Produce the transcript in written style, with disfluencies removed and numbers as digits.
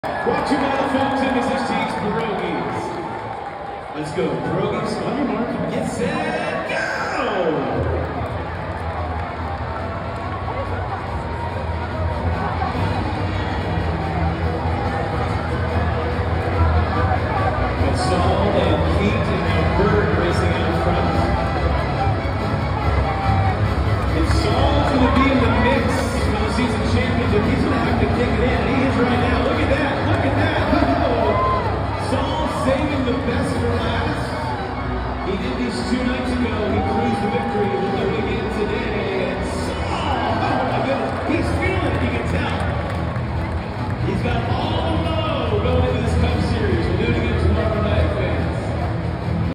Brought to you by the Fun Tennis Exchange Pierogies. Let's go. Pierogies, on your mark, get set, go! Saul and Pete and now Bird racing out front. If Saul's going to be in the mix for the season championship, he's going to have to kick it in. He is right now. Look at that. Look at that. Oh, Saul saving the best for last. He did this 2 nights ago. He cruised